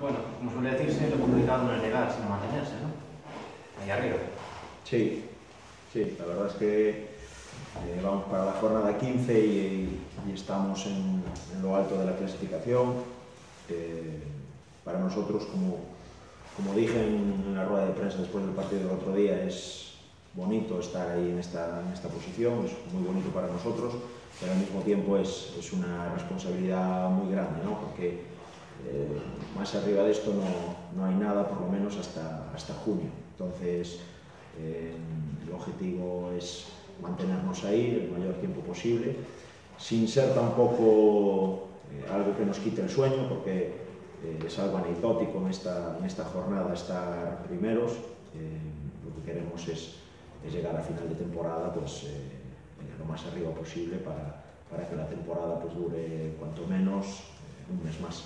bueno, como suele decirse, lo complicado no es llegar, sino mantenerse, ¿no? Ahí arriba. Sí, sí, la verdad es que vamos para la jornada 15 y estamos en lo alto de la clasificación. Para nosotros, como dije en la rueda de prensa después del partido del otro día, es bonito estar ahí en esta posición, es muy bonito para nosotros, pero al mismo tiempo es una responsabilidad muy grande, ¿no? Porque más arriba de esto no hay nada, por lo menos hasta junio. Entonces, el objetivo es mantenernos ahí el mayor tiempo posible, sin ser tampoco algo que nos quite el sueño, porque es algo anecdótico en esta jornada estar primeros. Lo que queremos es llegar a final de temporada pues, lo más arriba posible para que la temporada pues, dure cuanto menos un mes más.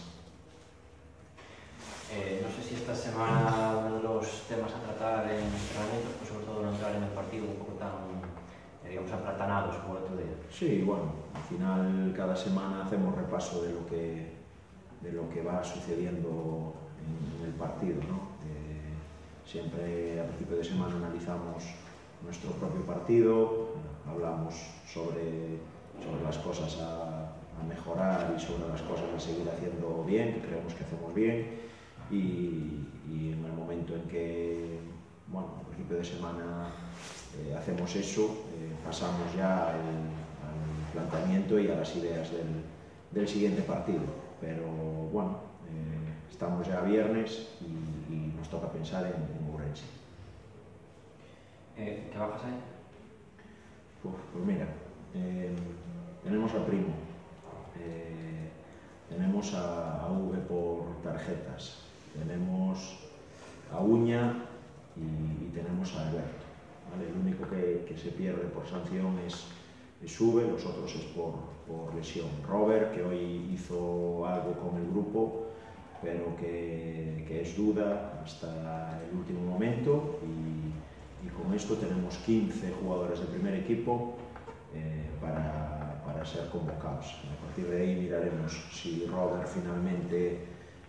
No sé si esta semana uno de los temas a tratar en entrenamientos, pues sobre todo no entrar en el partido un poco tan, digamos, aplatanados como el otro día. Sí, bueno, al final cada semana hacemos repaso de lo que va sucediendo en el partido, ¿no? Siempre a principio de semana analizamos nuestro propio partido, hablamos sobre las cosas a mejorar y sobre las cosas a seguir haciendo bien, que creemos que hacemos bien, y en el momento en que, bueno, a principio de semana hacemos eso, pasamos ya al planteamiento y a las ideas del siguiente partido. Pero bueno, estamos ya viernes y nos toca pensar en Ourense. ¿Qué bajas hay? Pues mira, tenemos a Primo, tenemos a V por tarjetas, tenemos a Uña y tenemos a Alberto, ¿vale? El único que se pierde por sanción es V, los otros es por lesión. Robert, que hoy hizo algo con el grupo, pero que es duda hasta el último momento, y con esto tenemos 15 jugadores del primer equipo para ser convocados. A partir de ahí miraremos si Robert finalmente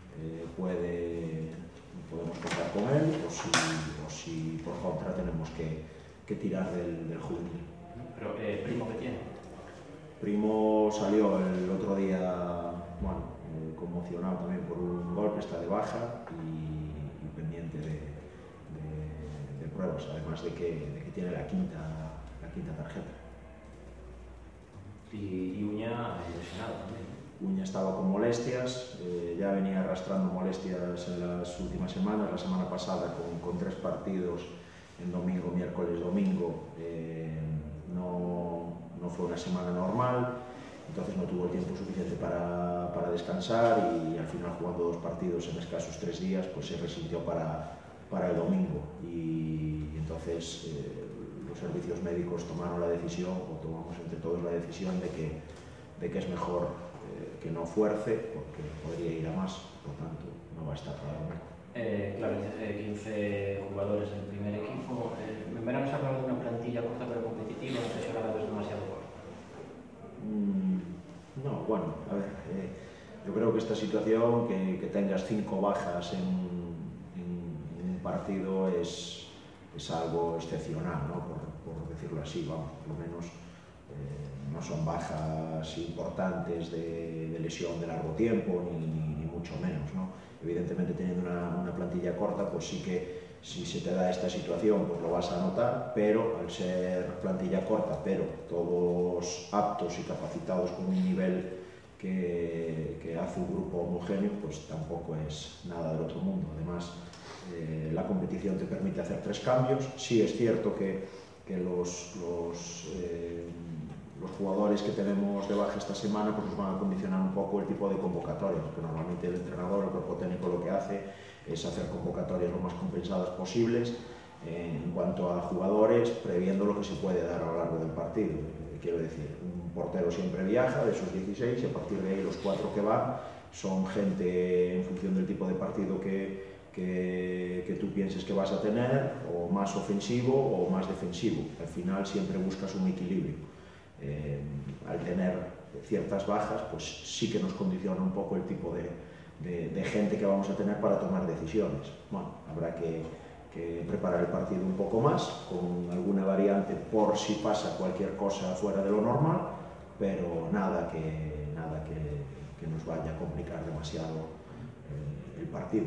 podemos contar con él o si por contra tenemos que tirar del juvenil. Pero Primo, ¿qué tiene? Primo salió el otro día, bueno, conmocionado también por un golpe, está de baja y pendiente de pruebas, además de que tiene la quinta tarjeta. Y Uña lesionado también. Uña estaba con molestias, ya venía arrastrando molestias en las últimas semanas. La semana pasada con 3 partidos en domingo, miércoles, domingo, no fue una semana normal, entonces no tuvo el tiempo suficiente para descansar, y al final, jugando 2 partidos en escasos 3 días, pues se resintió para el domingo, y entonces los servicios médicos tomaron la decisión, o tomamos entre todos la decisión de que es mejor que no fuerce, porque podría ir a más, por tanto no va a estar para domingo. Claro, 15 jugadores del primer equipo. En verano se ha hablado de una plantilla corta pero competitiva, no sé si ahora la ves demasiado corta. No, bueno, a ver, yo creo que esta situación, que tengas 5 bajas en un partido es algo excepcional, ¿no? Por decirlo así, vamos, por lo menos no son bajas importantes de lesión de largo tiempo, ni mucho menos, ¿no? Evidentemente, teniendo una plantilla corta, pues sí que si se te da esta situación, pues lo vas a notar, pero al ser plantilla corta, pero todos aptos y capacitados con un nivel que hace un grupo homogéneo, pues tampoco es nada del otro mundo. Además, la competición te permite hacer 3 cambios. Sí es cierto que los jugadores que tenemos de baja esta semana pues nos van a condicionar un poco el tipo de convocatoria, porque normalmente el entrenador, el cuerpo técnico, lo que hace es hacer convocatorias lo más compensadas posibles en cuanto a jugadores, previendo lo que se puede dar a lo largo del partido. Quiero decir, un portero siempre viaja de esos 16, y a partir de ahí los 4 que van son gente en función del tipo de partido que tú pienses que vas a tener, o más ofensivo o más defensivo. Al final siempre buscas un equilibrio. Al tener ciertas bajas, pues sí que nos condiciona un poco el tipo de de gente que vamos a tener para tomar decisiones. Bueno, habrá que preparar el partido un poco más, con alguna variante por si pasa cualquier cosa fuera de lo normal, pero nada que nos vaya a complicar demasiado el partido.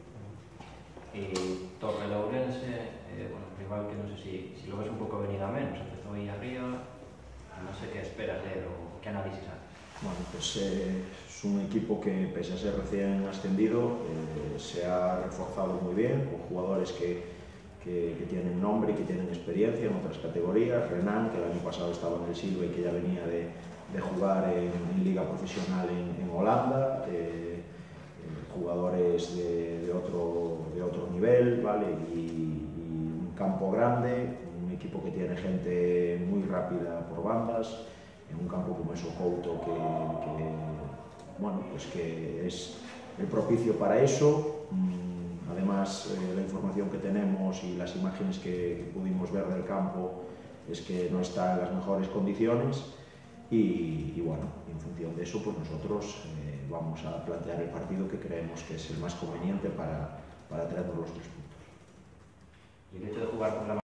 Y Torrelourense, bueno, rival que no sé si lo ves un poco venir a menos, empezó ahí arriba, no sé qué esperas de él o qué análisis haces. Bueno, pues es un equipo que, pese a ser recién ascendido, se ha reforzado muy bien, con jugadores que tienen nombre y que tienen experiencia en otras categorías. Renan, que el año pasado estaba en el Silva y que ya venía de jugar en liga profesional en Holanda, jugadores de otro nivel, ¿vale? Y un campo grande, un equipo que tiene gente muy rápida por bandas, en un campo como eso Couto bueno, pues que es el propicio para eso. Además, la información que tenemos y las imágenes que pudimos ver del campo es que no está en las mejores condiciones y bueno, en función de eso pues nosotros vamos a plantear el partido que creemos que es el más conveniente para traernos los 3 puntos. Y el hecho de jugar con la